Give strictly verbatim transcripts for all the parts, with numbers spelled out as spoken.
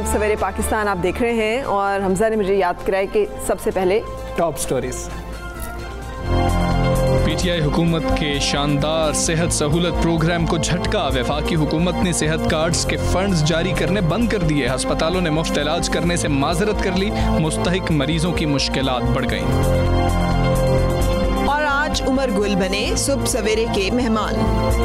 सुबह सवेरे पाकिस्तान आप देख रहे हैं और हमजा ने मुझे याद कराया कि सबसे पहले टॉप स्टोरीज। पीटीआई हुकूमत के शानदार सेहत सहूलत प्रोग्राम को झटका। वफाकी हुकूमत ने सेहत कार्ड्स के फंड्स जारी करने बंद कर दिए। अस्पतालों ने मुफ्त इलाज करने से माजरत कर ली। मुस्तहिक मरीजों की मुश्किलात बढ़ गईं। और आज उमर गुल बने सुबह सवेरे के मेहमान।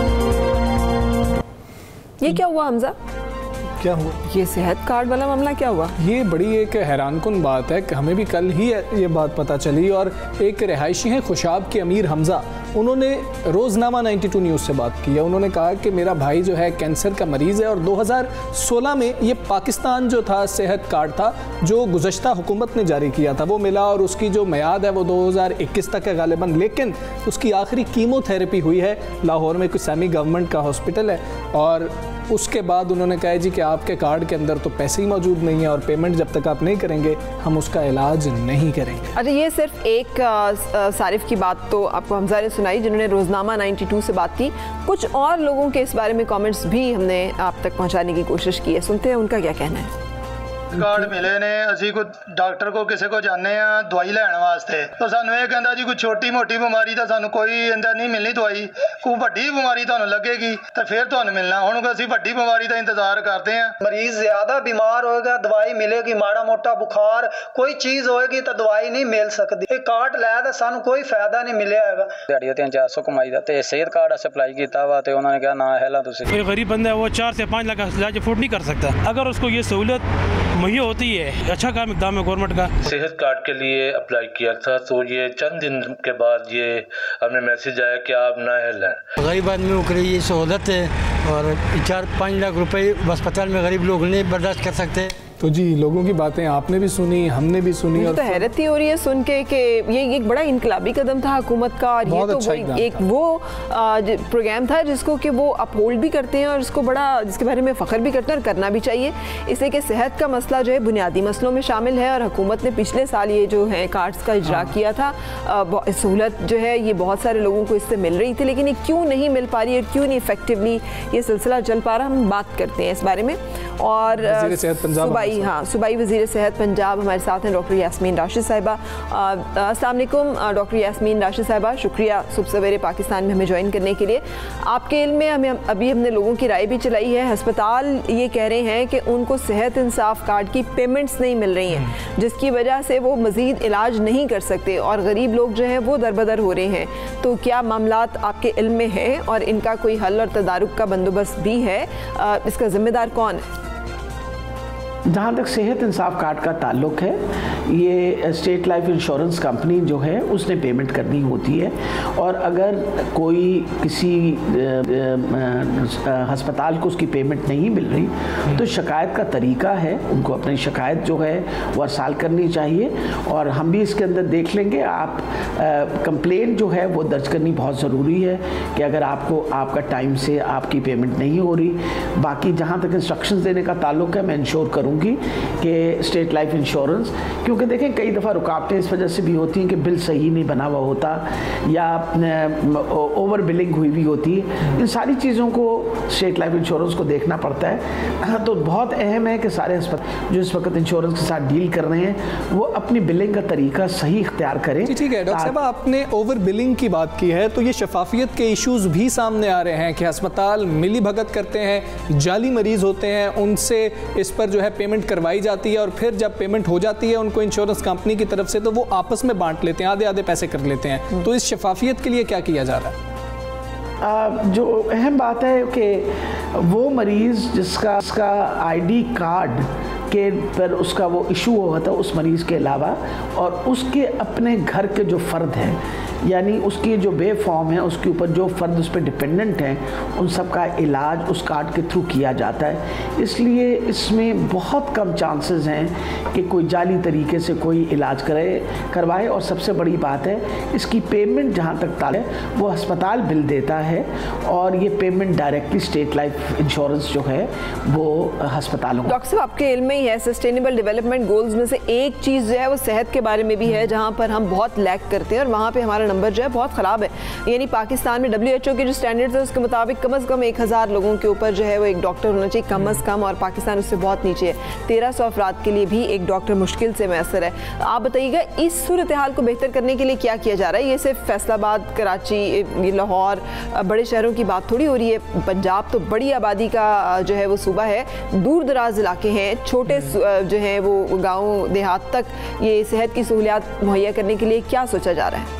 ये क्या हुआ हमजा? क्या हुआ? ये सेहत कार्ड वाला मामला क्या हुआ? ये बड़ी एक हैरानकुन बात है कि हमें भी कल ही ये बात पता चली। और एक रिहायशी हैं खुशाब के अमीर हमजा, उन्होंने रोज़नामा बानवे न्यूज़ से बात की है। उन्होंने कहा कि मेरा भाई जो है कैंसर का मरीज़ है और दो हज़ार सोलह में ये पाकिस्तान जो था सेहत कार्ड था जो गुज़श्ता हुकूमत ने जारी किया था वो मिला और उसकी जो मियाद है वो दो हज़ार इक्कीस तक है गालिबन। लेकिन उसकी आखिरी कीमोथेरेपी हुई है लाहौर में, कोई सेमी गवर्नमेंट का हॉस्पिटल है। और उसके बाद उन्होंने कहा जी कि आपके कार्ड के अंदर तो पैसे ही मौजूद नहीं है और पेमेंट जब तक आप नहीं करेंगे हम उसका इलाज नहीं करेंगे। अच्छा, ये सिर्फ एक सारिफ की बात तो आपको हमजा ने सुनाई जिन्होंने रोज़नामा बानवे से बात की। कुछ और लोगों के इस बारे में कमेंट्स भी हमने आप तक पहुंचाने की कोशिश की है, सुनते हैं उनका क्या कहना है। कार्ड मिले ने असी को डॉक्टर को किसी को जाने दवाई लैन वास्ते तो सानू ये कहता जी कोई छोटी मोटी बीमारी तो सानू कोई इंदा नहीं मिलनी दवाई, कोई बड़ी बीमारी तुहानू लगेगी तो फिर तुहानू मिलना। हुण असी बड़ी बीमारी का इंतजार करते हैं। मरीज ज्यादा बीमार होएगा दवाई मिलेगी, माड़ा मोटा बुखार कोई चीज होएगी तो दवाई नहीं मिल सकती। ये कार्ड लै तो सानू कोई फायदा नहीं मिलेगा। दिहाड़ी तीन चार सौ कमाई दा ते सेहत कार्ड अप्लाई किया वा ते उन्होंने कहा ना है ला तुसी। कोई गरीब बंदा है वो चार से पाँच लाख इलाज अफोर्ड नहीं कर सकता। अगर उसको ये सहूलत मुहैया होती है, अच्छा काम इकदाम है गवर्नमेंट का। सेहत कार्ड के लिए अप्लाई किया था तो ये चंद दिन के बाद ये हमें मैसेज आया कि आप ना लें। गरीब आदमियों के लिए ये सहूलत है और चार पाँच लाख रुपए अस्पताल में गरीब लोग नहीं बर्दाश्त कर सकते। तो जी लोगों की बातें आपने भी सुनी, हमने भी सुनी। और तो हैरत ही हो रही है सुन के कि ये एक बड़ा इनकलाबी कदम था हुकूमत का और ये तो अच्छा वो एक वो प्रोग्राम था जिसको कि वो अपहोल्ड भी करते हैं और इसको बड़ा जिसके बारे में फ़ख्र भी करते हैं और करना भी चाहिए। इसलिए कि सेहत का मसला जो है बुनियादी मसलों में शामिल है और हुकूमत ने पिछले साल ये जो है कार्ड्स का इजरा किया था। सहूलत जो है ये बहुत सारे लोगों को इससे मिल रही थी, लेकिन ये क्यों नहीं मिल पा रही है, क्यों नहीं इफेक्टिवली ये सिलसिला चल पा रहा, हम बात करते हैं इस बारे में। और सूबाई हाँ सूबाई वज़ीर सेहत पंजाब हमारे साथ हैं डॉक्टर यास्मीन राशिद साहिबा। अस्सलाम वालेकुम डॉक्टर यास्मीन राशिद साहिबा, शुक्रिया सुबह सवेरे पाकिस्तान में हमें ज्वाइन करने के लिए। आपके इल्म में हमें अभी हमने लोगों की राय भी चलाई है। अस्पताल ये कह रहे हैं कि उनको सेहत इंसाफ कार्ड की पेमेंट्स नहीं मिल रही हैं जिसकी वजह से वो मज़ीद इलाज नहीं कर सकते और गरीब लोग जो हैं वो दरबदर हो रहे हैं। तो क्या मामलात आपके इल्म में है और इनका कोई हल और तदारुक का बंदोबस्त भी है? इसका ज़िम्मेदार कौन है? जहाँ तक सेहत इंसाफ कार्ड का ताल्लुक है, ये स्टेट लाइफ इंश्योरेंस कंपनी जो है उसने पेमेंट करनी होती है और अगर कोई किसी अस्पताल को उसकी पेमेंट नहीं मिल रही तो शिकायत का तरीका है, उनको अपनी शिकायत जो है वो अरसाल करनी चाहिए और हम भी इसके अंदर देख लेंगे। आप कंप्लेंट जो है वो दर्ज करनी बहुत ज़रूरी है कि अगर आपको आपका टाइम से आपकी पेमेंट नहीं हो रही। बाकी जहाँ तक इंस्ट्रक्शंस देने का ताल्लुक है, मैं इंश्योर करूँगी कि स्टेट लाइफ इंश्योरेंस, क्योंकि देखें कई दफ़ा रुकावटें इस वजह से भी होती हैं कि बिल सही नहीं बना हुआ होता या ओवर बिलिंग हुई भी होती है। इन सारी चीज़ों को स्टेट लाइफ इंश्योरेंस को देखना पड़ता है। तो बहुत अहम है कि सारे अस्पताल जो इस वक्त इंश्योरेंस के साथ डील कर रहे हैं वो अपनी बिलिंग का तरीका सही इख्तियार करें। ठीक है डॉक्टर साहब, आपने ओवर बिलिंग की बात की है तो ये शफाफियत के इशूज़ भी सामने आ रहे हैं कि अस्पताल मिली भगत करते हैं, जाली मरीज़ होते हैं, उनसे इस पर जो है पेमेंट करवाई जाती है और फिर जब पेमेंट हो जाती है उनको इंश्योरेंस कंपनी की तरफ से तो वो आपस में बांट लेते हैं, आधे आधे पैसे कर लेते हैं। तो इस शफाफियत के लिए क्या किया जा रहा है? आ, जो अहम बात है कि वो मरीज़ जिसका जिसका आईडी कार्ड के पर उसका वो इशू हुआ था उस मरीज़ के अलावा और उसके अपने घर के जो फ़र्द हैं यानी उसकी जो बे फॉर्म है उसके ऊपर जो फ़र्द उस पर डिपेंडेंट हैं उन सब का इलाज उस कार्ड के थ्रू किया जाता है। इसलिए इसमें बहुत कम चांसेस हैं कि कोई जाली तरीके से कोई इलाज करे करवाए। और सबसे बड़ी बात है इसकी पेमेंट जहाँ तक ताल है वो अस्पताल बिल देता है और ये payment directly State Life insurance जो है वो अस्पतालों। डॉक्टर साहब, आपके इल्म में नहीं है, सस्टेनेबल डेवलपमेंट गोल्स में से एक चीज़ जो है वो सेहत के बारे में भी है, जहाँ पर हम बहुत लैक करते हैं और वहाँ पे हमारा नंबर जो है बहुत ख़राब है। यानी पाकिस्तान में डब्ल्यू एच ओ के जो स्टैंडर्ड्स है उसके मुताबिक कम अज़ कम एक हज़ार लोगों के ऊपर जो है वो एक डॉक्टर होना चाहिए कम अज़ कम, और पाकिस्तान उससे बहुत नीचे है। तेरह सौ अफराद के लिए भी एक डॉक्टर मुश्किल से मैसर है। आप बताइएगा इस सूरत हाल को बेहतर करने के लिए क्या किया जा रहा है? ये सिर्फ फैसलाबाद, कराची, लाहौर बड़े शहरों की बात थोड़ी हो रही है। पंजाब तो बड़ी आबादी का जो है वो सूबा है, दूर दराज इलाके हैं, छोटे जो है वो गाँव देहात तक ये सेहत की सहूलियात मुहैया करने के लिए क्या सोचा जा रहा है?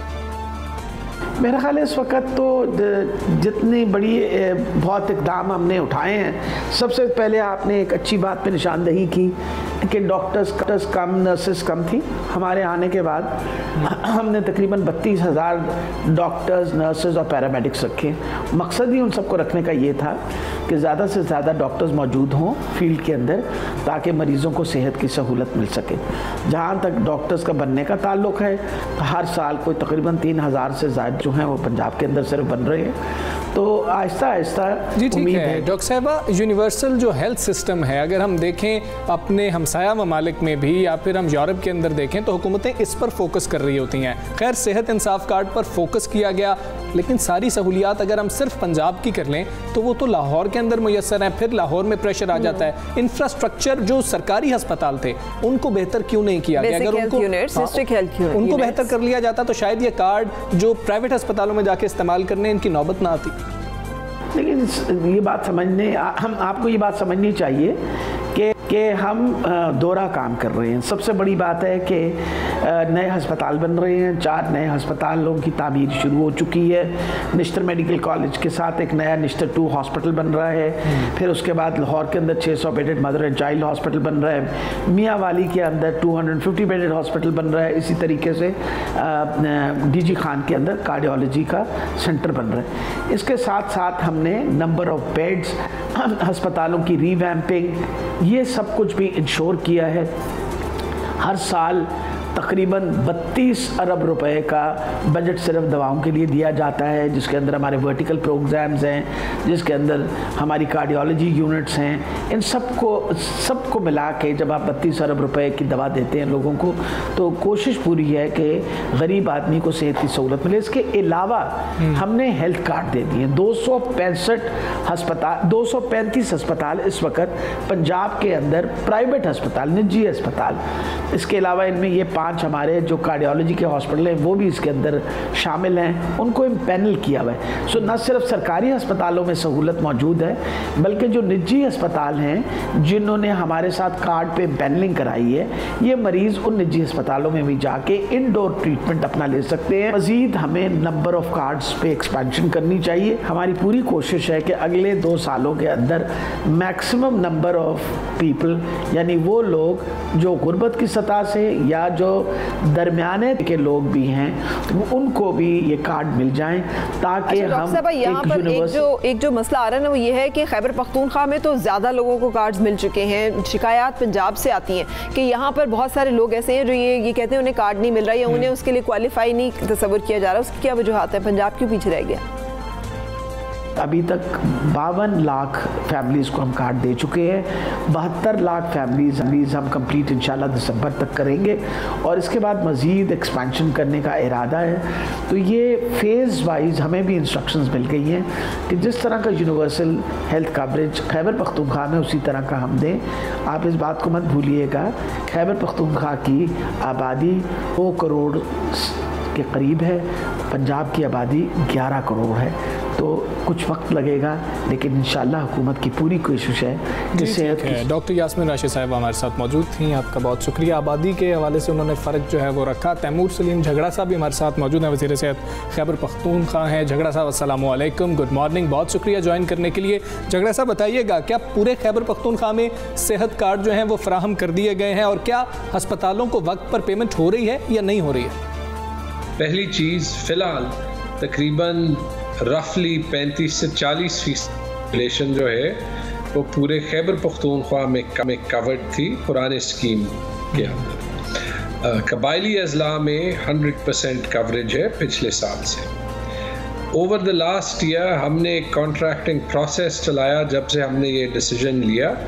मेरा ख्याल है इस वक्त तो जितनी बड़ी बहुत इकदाम हमने उठाए हैं, सबसे पहले आपने एक अच्छी बात पे निशानदही की कि डॉक्टर्स डॉक्टर्स कम, नर्सेस कम थी। हमारे आने के बाद हमने तकरीबन बत्तीस हज़ार डॉक्टर्स, नर्सेस और पैरामेडिक्स रखे। मकसद ही उन सबको रखने का ये था कि ज़्यादा से ज़्यादा डॉक्टर्स मौजूद हों फील्ड के अंदर, ताकि मरीज़ों को सेहत की सहूलत मिल सके। जहाँ तक डॉक्टर्स का बनने का ताल्लुक़ है, हर साल कोई तकरीबन तीन हज़ार से ज़्यादा जो हैं वो पंजाब के अंदर सिर्फ बन रहे हैं। तो आहिस्ता आहिस्ता जी ठीक है। डॉक्टर साहबा, यूनिवर्सल जो हेल्थ सिस्टम है, अगर हम देखें अपने हमसाया ममालिक में भी या फिर हम यूरोप के अंदर देखें तो हुकूमतें इस पर फोकस कर रही होती हैं। खैर, सेहत इंसाफ कार्ड पर फोकस किया गया, लेकिन सारी सहूलियात अगर हम सिर्फ पंजाब की कर लें तो वो तो लाहौर के अंदर मुयसर हैं, फिर लाहौर में प्रेशर आ जाता है। इंफ्रास्ट्रक्चर जो सरकारी अस्पताल थे उनको बेहतर क्यों नहीं किया गया? अगर उनको हाँ, उनको बेहतर कर लिया जाता तो शायद ये कार्ड जो प्राइवेट अस्पतालों में जाके इस्तेमाल करने इनकी नौबत ना आती। लेकिन ये बात समझने हम आपको ये बात समझनी चाहिए कि कि हम दोहरा काम कर रहे हैं। सबसे बड़ी बात है कि नए अस्पताल बन रहे हैं, चार नए अस्पतालों की तामीर शुरू हो चुकी है। निश्तर मेडिकल कॉलेज के साथ एक नया निश्तर टू हॉस्पिटल बन रहा है। फिर उसके बाद लाहौर के अंदर छः सौ bedded mother and child hospital बन रहा है। मियाँ वाली के अंदर दो सौ पचास बेडेड हॉस्पिटल बन रहा है। इसी तरीके से डी जी खान के अंदर कार्डियोलॉजी का सेंटर बन रहा है। इसके साथ साथ हमने नंबर ऑफ बेड्स, अस्पतालों की रीवैम्पिंग, ये सब कुछ भी इंश्योर किया है। हर साल तकरीबन बत्तीस अरब रुपए का बजट सिर्फ दवाओं के लिए दिया जाता है, जिसके अंदर हमारे वर्टिकल प्रोग्राम्स हैं, जिसके अंदर हमारी कार्डियोलॉजी यूनिट्स हैं। इन सबको सबको मिला के जब आप बत्तीस अरब रुपए की दवा देते हैं लोगों को, तो कोशिश पूरी है कि गरीब आदमी को सेहत की सहूलत मिले। इसके अलावा हमने हेल्थ कार्ड दे दिए। दो सौ पैंसठ अस्पताल दो सौ पैंतीस अस्पताल इस वक्त पंजाब के अंदर प्राइवेट अस्पताल, निजी अस्पताल, इसके अलावा इनमें ये पांच हमारे जो कार्डियोलॉजी के हॉस्पिटल हैं वो भी इसके अंदर शामिल हैं, उनको पैनल किया हुआ है। सो न सिर्फ सरकारी अस्पतालों में सहूलत मौजूद है, बल्कि जो निजी अस्पताल हैं जिन्होंने हमारे साथ कार्ड पे पैनलिंग कराई है, ये मरीज़ उन निजी अस्पतालों में भी जाके इंडोर ट्रीटमेंट अपना ले सकते हैं। मज़ीद हमें नंबर ऑफ कार्ड्स पे एक्सपेंशन करनी चाहिए। हमारी पूरी कोशिश है कि अगले दो सालों के अंदर मैक्सिमम नंबर ऑफ पीपल, यानी वो लोग जो गुर्बत की सतह से या जो दरमियाने के लोग भी हैं, उनको भी ये कार्ड मिल जाएं, ताकि अच्छा, हम यहाँ पर एक जो एक जो मसला आ रहा है ना वो ये है कि खैबर पख्तूनख्वा में तो ज़्यादा लोगों को कार्ड्स मिल चुके हैं। शिकायत पंजाब से आती हैं कि यहाँ पर बहुत सारे लोग ऐसे हैं जो ये ये कहते हैं उन्हें कार्ड नहीं मिल रहा या उन्हें उसके लिए क्वालिफाई नहीं तस्वर किया जा रहा। उसकी क्या वजूहत है? पंजाब क्यों पीछे रह गया? अभी तक बावन लाख फैमिलीज़ को हम कार्ड दे चुके हैं। बहत्तर लाख फैमिलीज़ फैमिलीज़ हम कंप्लीट इंशाल्लाह दिसंबर तक करेंगे और इसके बाद मज़ीद एक्सपेंशन करने का इरादा है। तो ये फेज़ वाइज हमें भी इंस्ट्रक्शंस मिल गई हैं कि जिस तरह का universal health coverage Khyber Pakhtunkhwa में उसी तरह का हम दें। आप इस बात को मत भूलिएगा, खैबर पख्तूनख्वा की आबादी दो करोड़ के करीब है, पंजाब की आबादी ग्यारह करोड़ है। तो कुछ वक्त लगेगा, लेकिन इंशाल्लाह हुकूमत की पूरी कोशिश है कि सेहत की। डॉक्टर यास्मीन राशिद साहब हमारे साथ मौजूद थी, आपका बहुत शुक्रिया। आबादी के हवाले से उन्होंने फ़र्क जो है वो रखा। तैमूर सलीम झगड़ा साहब भी हमारे साथ मौजूद हैं, वज़ीर सेहत खैबर पख्तूनख्वा हैं। झगड़ा साहब अस्सलामु अलैकुम, गुड मॉर्निंग, बहुत शुक्रिया ज्वाइन करने के लिए। झगड़ा साहब बताइएगा, क्या पूरे खैबर पख्तूनख्वा में सेहत कार्ड जो हैं वो फराहम कर दिए गए हैं और क्या अस्पतालों को वक्त पर पेमेंट हो रही है या नहीं हो रही है? पहली चीज़, फ़िलहाल तकरीबन रफली पैंतीस से चालीस फीसद पॉपुलेशन जो है वो पूरे खैबर पख्तूनख्वा में कवर्ड थी पुराने स्कीम के अंदर। कबायली अजला में हंड्रेड परसेंट कवरेज है पिछले साल से। ओवर द लास्ट ईयर हमने एक कॉन्ट्रैक्टिंग प्रोसेस चलाया जब से हमने ये डिसीजन लिया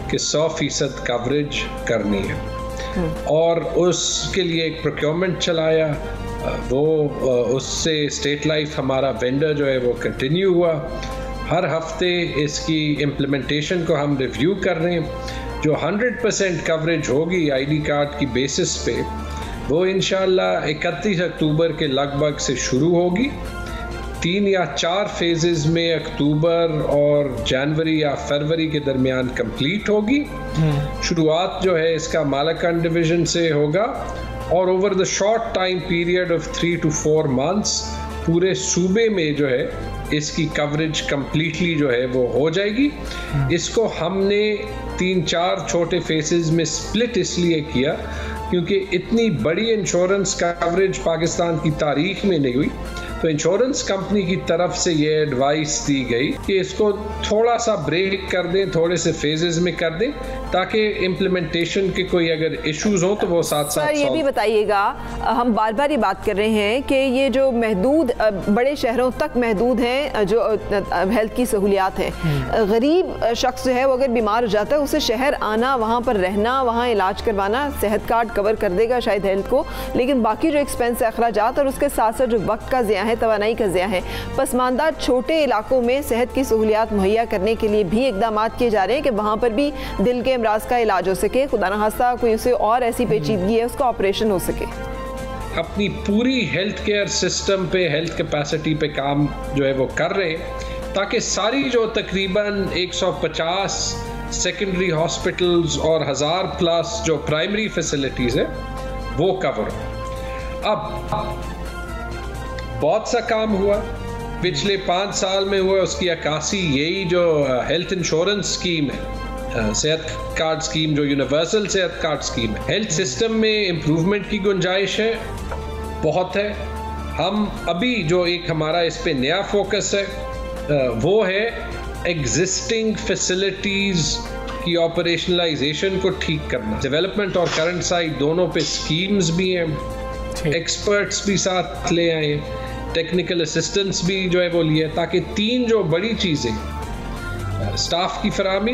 कि सौ फीसद कवरेज करनी है और उसके लिए एक प्रोक्योरमेंट चलाया, वो उससे स्टेट लाइफ हमारा वेंडर जो है वो कंटिन्यू हुआ। हर हफ्ते इसकी इम्प्लीमेंटेशन को हम रिव्यू कर रहे हैं। जो हंड्रेड परसेंट कवरेज होगी आईडी कार्ड की बेसिस पे, वो इंशाल्लाह इकतीस अक्टूबर के लगभग से शुरू होगी। तीन या चार फेजेस में अक्टूबर और जनवरी या फरवरी के दरमियान कंप्लीट होगी। शुरुआत जो है इसका मालाकन डिवीज़न से होगा और over the short time period of three to four months पूरे सूबे में जो है इसकी कवरेज कंप्लीटली जो है वो हो जाएगी। इसको हमने तीन चार छोटे फेसेस में स्प्लिट इसलिए किया क्योंकि इतनी बड़ी इंश्योरेंस कवरेज पाकिस्तान की तारीख में नहीं हुई। तो इंश्योरेंस कंपनी की तरफ से ये एडवाइस दी गई कि इसको थोड़ा सा ब्रेक कर दें, थोड़े से फेजेस में कर दें, ताकि इम्प्लीमेंटेशन के कोई अगर इश्यूज हो तो वो साथ साथ। सर ये भी बताइएगा, हम बार बार ये बात कर रहे हैं कि ये जो महदूद बड़े शहरों तक महदूद हैं जो हेल्थ की सहूलियात हैं, गरीब शख्स जो है वो अगर बीमार हो जाता है उसे शहर आना, वहाँ पर रहना, वहाँ इलाज करवाना, सेहत कार्ड कवर कर देगा शायद हेल्थ को, लेकिन बाकी जो एक्सपेंस अखराजात और उसके साथ साथ जो वक्त का ज़िया है, तवानाई का ज़िया है, पसमानदा छोटे इलाकों में सेहत की सहूलियात मुहैया करने के लिए भी इकदाम किए जा रहे हैं कि वहाँ पर भी दिल के अमराज का इलाज हो सके, खुदा न खास्ता कोई उसे और ऐसी पेचीदगी है उसका ऑपरेशन हो सके। अपनी पूरी हेल्थ केयर सिस्टम पे, हेल्थ कैपेसिटी पे काम जो है वो कर रहे हैं ताकि सारी जो तकरीबन एक सौ पचास सेकेंडरी हॉस्पिटल्स और हज़ार प्लस जो प्राइमरी फैसिलिटीज़ है वो कवर हो। अब बहुत सा काम हुआ पिछले पाँच साल में हुआ, उसकी अक्कासी यही जो हेल्थ इंश्योरेंस स्कीम है, सेहत कार्ड स्कीम, जो यूनिवर्सल सेहत कार्ड स्कीम है। हेल्थ सिस्टम में इम्प्रूवमेंट की गुंजाइश है, बहुत है। हम अभी जो एक हमारा इस पे नया फोकस है वो है एग्जिस्टिंग फैसिलिटीज़ की ऑपरेशनलाइजेशन को ठीक करना। डेवलपमेंट और करंट साइड दोनों पे स्कीम्स भी हैं, एक्सपर्ट्स भी साथ ले आए, टेक्निकल असिस्टेंस भी जो है वो लिए, ताकि तीन जो बड़ी चीज़ें, स्टाफ की फराहमी,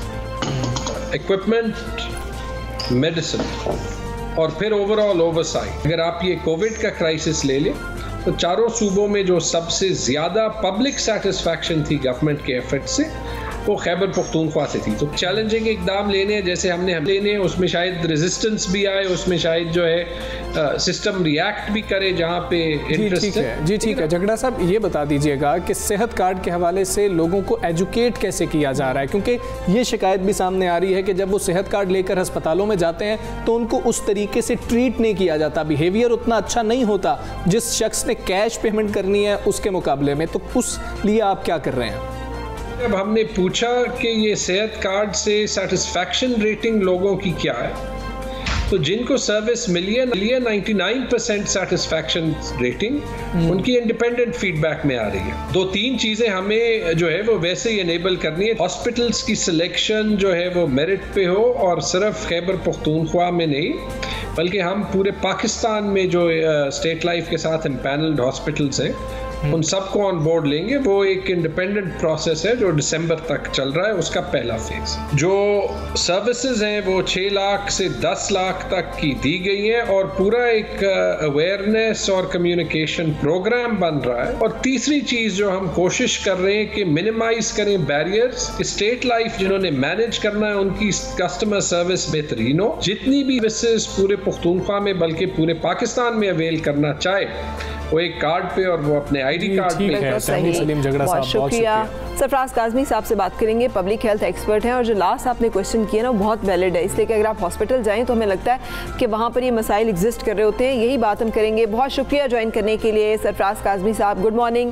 इक्विपमेंट, मेडिसिन और फिर ओवरऑल ओवरसाइट। अगर आप ये कोविड का क्राइसिस ले लें तो चारों सूबों में जो सबसे ज़्यादा पब्लिक सेटिस्फैक्शन थी गवर्नमेंट के एफर्ट से वो खैबर पख्तूनख्वा से थी। तो चैलेंजिंग इकदाम लेने जैसे हमने हम लेने उसमें शायद रेजिस्टेंस भी आए, उसमें शायद जो है सिस्टम रिएक्ट भी करे जहाँ पे इंटरेस्ट है। जी ठीक है झगड़ा साहब, ये बता दीजिएगा कि सेहत कार्ड के हवाले से लोगों को एजुकेट कैसे किया जा रहा है, क्योंकि ये शिकायत भी सामने आ रही है कि जब वो सेहत कार्ड लेकर अस्पतालों में जाते हैं तो उनको उस तरीके से ट्रीट नहीं किया जाता, बिहेवियर उतना अच्छा नहीं होता जिस शख्स ने कैश पेमेंट करनी है उसके मुकाबले में। तो उस लिए आप क्या कर रहे हैं? अब हमने पूछा कि ये सेहत कार्ड से सेटिस्फैक्शन रेटिंग लोगों की क्या है, तो जिनको सर्विस मिली है निन्यानवे परसेंट सेटिस्फैक्शन रेटिंग उनकी इंडिपेंडेंट फीडबैक में आ रही है। दो तीन चीज़ें हमें जो है वो वैसे ही इनेबल करनी है। हॉस्पिटल्स की सिलेक्शन जो है वो मेरिट पे हो और सिर्फ खैबर पख्तूनख्वा में नहीं बल्कि हम पूरे पाकिस्तान में जो स्टेट लाइफ के साथ एम्पैनल्ड हॉस्पिटल्स हैं उन सबको ऑन बोर्ड लेंगे। वो एक इंडिपेंडेंट प्रोसेस है जो दिसंबर तक चल रहा है, उसका पहला फेज। जो सर्विसेज हैं वो छः लाख से दस लाख तक की दी गई हैं और पूरा एक अवेयरनेस और कम्युनिकेशन प्रोग्राम बन रहा है। और तीसरी चीज़ जो हम कोशिश कर रहे हैं कि मिनिमाइज करें बैरियर्स, स्टेट लाइफ जिन्होंने मैनेज करना है उनकी कस्टमर सर्विस बेहतरीन हो। जितनी भी सर्विसेज पूरे पख्तूनख्वा में बल्कि पूरे पाकिस्तान में अवेल करना चाहे वो एक कार्ड पे और वो अपने आईडी कार्ड पे है। सलीम झगड़ा साहब, बहुत शुक्रिया। सरफराज काज़मी साहब से बात करेंगे, पब्लिक हेल्थ एक्सपर्ट हैं और जो लास्ट आपने क्वेश्चन किया ना वो बहुत वैलिड है, इसलिए कि अगर आप हॉस्पिटल जाएं तो हमें लगता है कि वहाँ पर ये मसाइल एग्जिस्ट कर रहे होते हैं। यही बात हम करेंगे। बहुत शुक्रिया ज्वाइन करने के लिए सरफराज काज़मी साहब, गुड मॉर्निंग।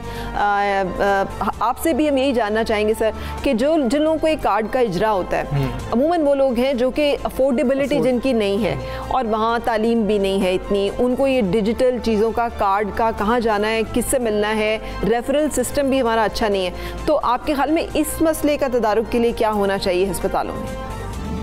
आपसे भी हम यही जानना चाहेंगे सर कि जो जिन लोगों को एक कार्ड का इजरा होता है अमूमन वो लोग हैं जो कि अफोर्डेबिलिटी जिनकी नहीं है और वहाँ तालीम भी नहीं है इतनी, उनको ये डिजिटल चीज़ों का कार्ड का कहाँ जाना है, किससे मिलना है, रेफरल सिस्टम भी हमारा अच्छा नहीं है। तो आपके ख्याल में इस मसले का तदारुक के लिए क्या होना चाहिए अस्पतालों में?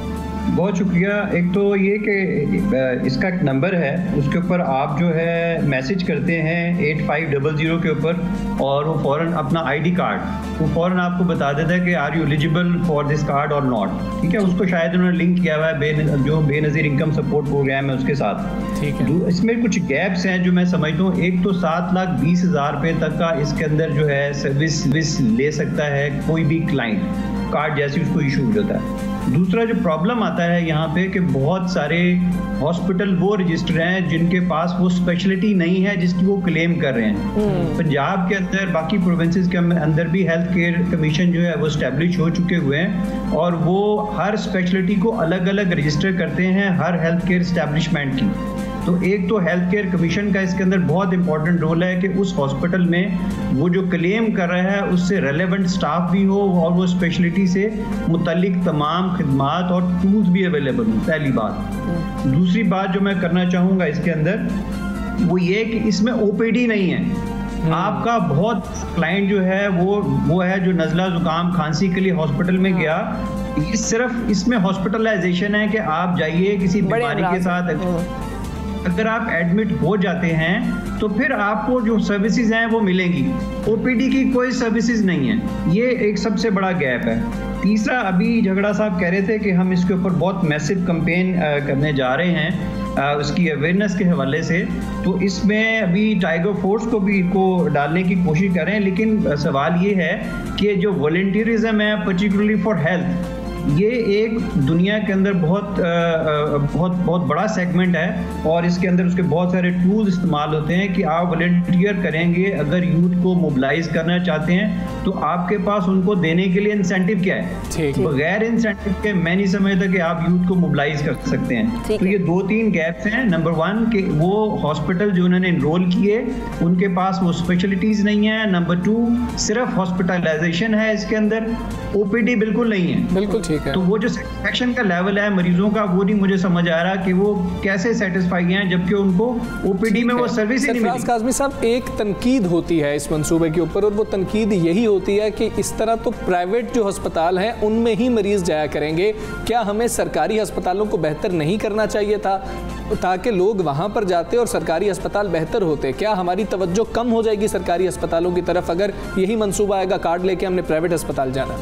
बहुत शुक्रिया। एक तो ये कि इसका एक नंबर है, उसके ऊपर आप जो है मैसेज करते हैं एट फाइव डबल ज़ीरो के ऊपर, और वो फ़ौरन अपना आईडी कार्ड वो फ़ौरन आपको बता देता है कि are you eligible for this card और नॉट। ठीक है, उसको शायद उन्होंने लिंक किया हुआ है बे, जो बेनज़ीर इनकम सपोर्ट प्रोग्राम है उसके साथ। ठीक है, इसमें कुछ गैप्स हैं जो मैं समझता हूँ। एक तो सात लाख बीस हज़ार रुपये तक का इसके अंदर जो है सर्विस सर्विस ले सकता है कोई भी क्लाइंट, कार्ड जैसे उसको इशू हो जाता है। दूसरा जो प्रॉब्लम आता है यहाँ पे कि बहुत सारे हॉस्पिटल वो रजिस्टर हैं जिनके पास वो स्पेशलिटी नहीं है जिसकी वो क्लेम कर रहे हैं। पंजाब के अंदर, बाकी प्रोविंसेस के अंदर भी हेल्थ केयर कमीशन जो है वो स्टैब्लिश हो चुके हुए हैं, और वो हर स्पेशलिटी को अलग अलग रजिस्टर करते हैं हर हेल्थ केयर स्टैब्लिशमेंट की। तो एक तो हेल्थ केयर कमीशन का इसके अंदर बहुत इंपॉर्टेंट रोल है कि उस हॉस्पिटल में वो जो क्लेम कर रहा है उससे रेलेवेंट स्टाफ भी हो और वो स्पेशलिटी से मुतल्लिक तमाम खिदमात और टूल्स भी अवेलेबल हो, पहली बात। दूसरी बात जो मैं करना चाहूँगा इसके अंदर वो ये कि इसमें ओपीडी नहीं है। आपका बहुत क्लाइंट जो है वो वो है जो नज़ला जुकाम खांसी के लिए हॉस्पिटल में गया, ये सिर्फ इसमें हॉस्पिटलाइजेशन है कि आप जाइए किसी बीमारी के साथ, अगर आप एडमिट हो जाते हैं तो फिर आपको जो सर्विसेज हैं वो मिलेंगी। ओपीडी की कोई सर्विसेज नहीं है, ये एक सबसे बड़ा गैप है। तीसरा, अभी झगड़ा साहब कह रहे थे कि हम इसके ऊपर बहुत मैसिव कैंपेन करने जा रहे हैं आ, उसकी अवेयरनेस के हवाले से, तो इसमें अभी टाइगर फोर्स को भी को डालने की कोशिश कर रहे हैं। लेकिन सवाल ये है कि जो वॉलंटियरिज्म है पर्टिकुलरली फॉर हेल्थ, ये एक दुनिया के अंदर बहुत बहुत बहुत बड़ा सेगमेंट है और इसके अंदर उसके बहुत सारे टूल्स इस्तेमाल होते हैं कि आप वॉलंटियर करेंगे। अगर यूथ को मोबिलाइज करना चाहते हैं तो आपके पास उनको देने के लिए इंसेंटिव क्या है। बगैर इंसेंटिव के मैं नहीं समझता कि आप यूथ को मोबिलाइज कर सकते हैं। तो ये दो तीन गैप्स हैं। नंबर वन कि वो हॉस्पिटल जो उन्होंने इनरोल किए उनके पास वो स्पेशलिटीज नहीं है। नंबर टू, सिर्फ हॉस्पिटलाइजेशन है इसके अंदर, ओपीडी बिल्कुल नहीं है। बिल्कुल ठीक है। तो वो जो सेटिस्फैक्शन का लेवल है मरीजों का वो नहीं मुझे समझ आ रहा कि वो कैसे सेटिस्फाई हैं जबकि उनको ओपीडी में वो सर्विस ही नहीं मिली। काज़मी साहब, एक तनकीद होती है इस मंसूबे के ऊपर और वो तनकीद यही होती है कि इस तरह तो प्राइवेट जो अस्पताल हैं उनमें ही मरीज जाया करेंगे, क्या हमें सरकारी अस्पतालों को बेहतर नहीं करना चाहिए था ताकि लोग वहाँ पर जाते और सरकारी अस्पताल बेहतर होते? क्या हमारी तवज्जो कम हो जाएगी सरकारी अस्पतालों की तरफ अगर यही मंसूबा आएगा कार्ड लेके हमने प्राइवेट अस्पताल जाना?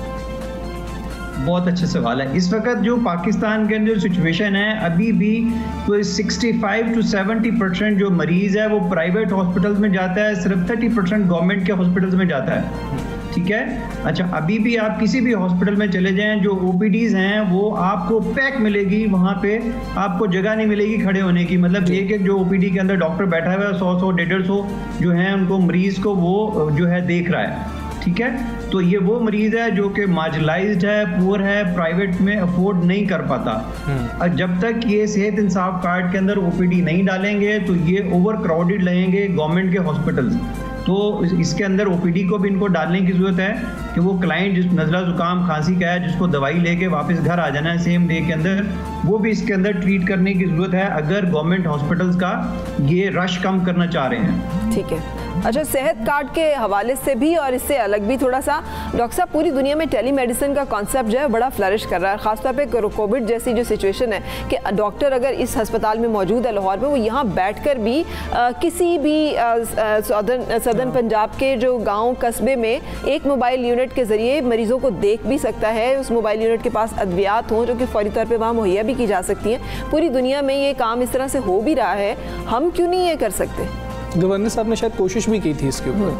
बहुत अच्छा सवाल है। इस वक्त जो पाकिस्तान के अंदर सिचुएशन है, अभी भी कोई पैंसठ टू सत्तर परसेंट जो मरीज है वो प्राइवेट हॉस्पिटल्स में जाता है, सिर्फ तीस परसेंट गवर्नमेंट के हॉस्पिटल्स में जाता है। ठीक है, अच्छा, अभी भी आप किसी भी हॉस्पिटल में चले जाएं, जो ओपीडीज हैं वो आपको पैक मिलेगी, वहाँ पे आपको जगह नहीं मिलेगी खड़े होने की। मतलब एक एक जो ओपीडी के अंदर डॉक्टर बैठा हुआ है, सौ सौ डेढ़ सौ जो है उनको मरीज को वो जो है देख रहा है। ठीक है, तो ये वो मरीज है जो कि मार्जिनलाइज्ड है, पुअर है, प्राइवेट में अफोर्ड नहीं कर पाता। और जब तक ये सेहत इंसाफ कार्ड के अंदर ओपीडी नहीं डालेंगे तो ये ओवर क्राउडेड रहेंगे गवर्नमेंट के हॉस्पिटल्स। तो इसके अंदर ओपीडी को भी इनको डालने की ज़रूरत है कि वो क्लाइंट जिस नज़ला जुकाम खांसी का है जिसको दवाई लेके वापस घर आ जाना है सेम डे के अंदर, वो भी इसके अंदर ट्रीट करने की ज़रूरत है अगर गवर्नमेंट हॉस्पिटल्स का ये रश कम करना चाह रहे हैं। ठीक है, अच्छा, सेहत कार्ड के हवाले से भी और इससे अलग भी थोड़ा सा डॉक्टर साहब, पूरी दुनिया में टेली मेडिसिन का कॉन्सेप्ट जो है बड़ा फ्लरिश कर रहा है, खासतौर पे कोविड जैसी जो सिचुएशन है कि डॉक्टर अगर इस अस्पताल में मौजूद है लाहौर में, वो यहाँ बैठकर भी आ, किसी भी सदर्न सदर्न पंजाब के जो गांव कस्बे में एक मोबाइल यूनिट के ज़रिए मरीज़ों को देख भी सकता है। उस मोबाइल यूनिट के पास अद्वियात हों जो कि फौरी तौर पर वहाँ मुहैया भी की जा सकती हैं। पूरी दुनिया में ये काम इस तरह से हो भी रहा है, हम क्यों नहीं ये कर सकते? गवर्नर साहब ने शायद कोशिश भी की थी इसके ऊपर।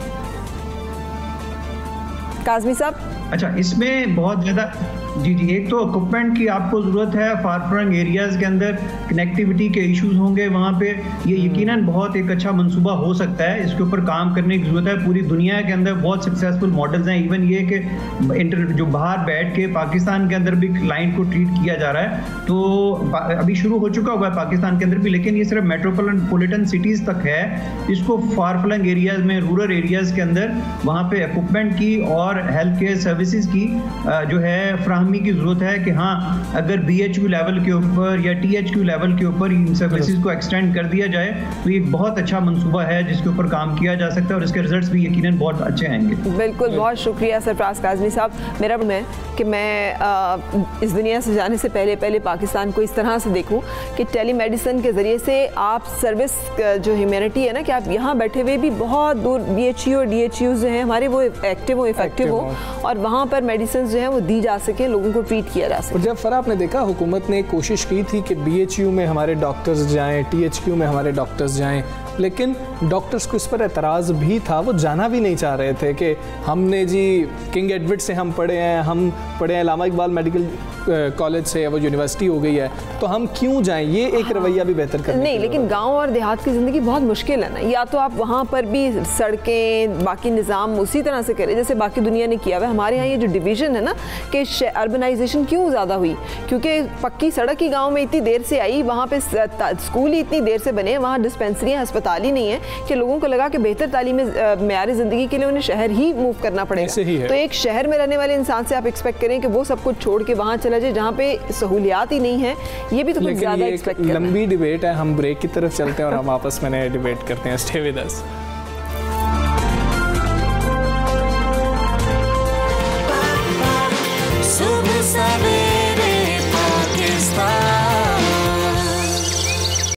काज़मी साहब, अच्छा, इसमें बहुत ज़्यादा जी जी एक तो इक्विपमेंट की आपको ज़रूरत है। फार फ्लंग एरियाज़ के अंदर कनेक्टिविटी के इश्यूज होंगे, वहाँ पे ये यकीनन बहुत एक अच्छा मंसूबा हो सकता है। इसके ऊपर काम करने की ज़रूरत है। पूरी दुनिया के अंदर बहुत सक्सेसफुल मॉडल्स हैं। इवन ये कि इंटर जो बाहर बैठ के पाकिस्तान के अंदर भी क्लाइंट को ट्रीट किया जा रहा है, तो अभी शुरू हो चुका हुआ है पाकिस्तान के अंदर भी, लेकिन ये सिर्फ मेट्रोपॉलिटन सिटीज़ तक है। इसको फार फ्लंग एरियाज़ में, रूरल एरियाज़ के अंदर वहाँ पर इक्विपमेंट की और हेल्थ केयर सर्विसेज की जो है फराहमी की ज़रूरत है कि हाँ अगर बी एच क्यू लेवल के ऊपर या टी एच क्यू लेवल के ऊपर इन सर्विसेज को एक्सटेंड कर दिया जाए तो ये एक बहुत अच्छा मंसूबा है जिसके ऊपर काम किया जा सकता है और इसके रिजल्ट्स भी यकीनन बहुत अच्छे आएंगे। बिल्कुल, बहुत शुक्रिया सरफराज काज़मी साहब। मेरा मैं कि मैं आ, इस दुनिया से जाने से पहले पहले पाकिस्तान को इस तरह से देखूं कि टेली मेडिसिन के ज़रिए से आप सर्विस जो ह्यूमैनिटी है ना कि आप यहाँ बैठे हुए भी बहुत दूर बी एच यू और डी एच यूज़ जो हैं हमारे वो एक्टिव हो, इफेक्टिव हो और वहाँ पर मेडिसिन जो हैं वो दी जा सके, लोगों को ट्रीट किया जा सके। और जब फरा आपने देखा हुकूमत ने कोशिश की थी कि बी एच यू में हमारे डॉक्टर्स जाएँ, टी एच क्यू में हमारे डॉक्टर्स जाएँ, लेकिन डॉक्टर्स को इस पर एतराज़ भी था, वो जाना भी नहीं चाह रहे थे कि हमने जी किंग एडवर्ड से हम पढ़े हैं, हम पढ़े हैं इलामा इकबाल मेडिकल कॉलेज से, वो यूनिवर्सिटी हो गई है तो हम क्यों जाएं, ये एक हाँ। रवैया भी बेहतर करने नहीं, लेकिन गांव और देहात की ज़िंदगी बहुत मुश्किल है ना, या तो आप वहाँ पर भी सड़कें बाकी निज़ाम उसी तरह से करें जैसे बाकी दुनिया ने किया हुआ है। हमारे यहाँ ये जो डिवीज़न है ना कि अर्बनाइजेशन क्यों ज़्यादा हुई, क्योंकि पक्की सड़क ही गाँव में इतनी देर से आई, वहाँ पर स्कूल ही इतनी देर से बने, वहाँ डिस्पेंसरियाँ अस्पताल ही नहीं है कि लोगों को लगा कि बेहतर तालीमी मेयारी ज़िंदगी के लिए उन्हें शहर ही मूव करना पड़ेगा। तो एक शहर में रहने वाले इंसान से आप एक्सपेक्ट करें कि वो सब कुछ छोड़ के वहाँ चला जाए जहाँ पे सहूलियात ही नहीं है, ये भी तो कुछ ज़्यादा एक्सपेक्ट करना है। लंबी डिबेट है, हम ब्रेक की तरफ चलते हैं और हम आपस में डिबेट करते हैं। Stay with us.